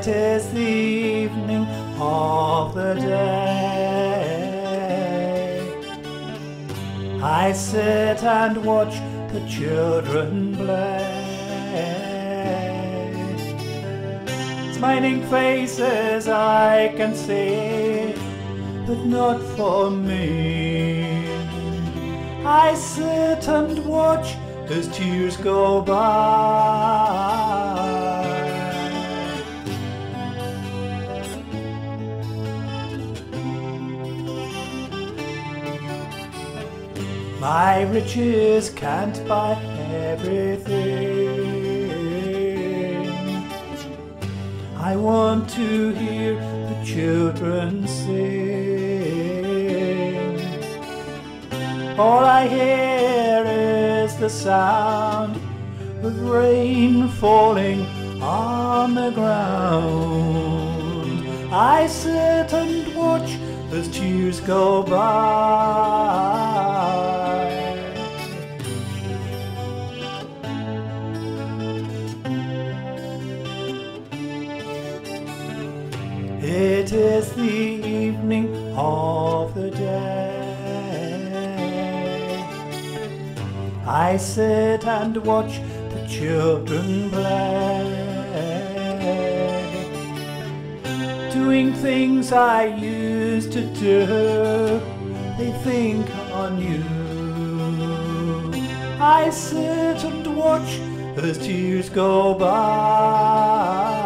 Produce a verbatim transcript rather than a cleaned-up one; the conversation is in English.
It is the evening of the day. I sit and watch the children play. Smiling faces I can see, but not for me. I sit and watch as tears go by. My riches can't buy everything. I want to hear the children sing. All I hear is the sound of rain falling on the ground. I sit and watch as tears go by. It is the evening of the day. I sit and watch the children play, doing things I used to do. They think on you. I sit and watch as tears go by.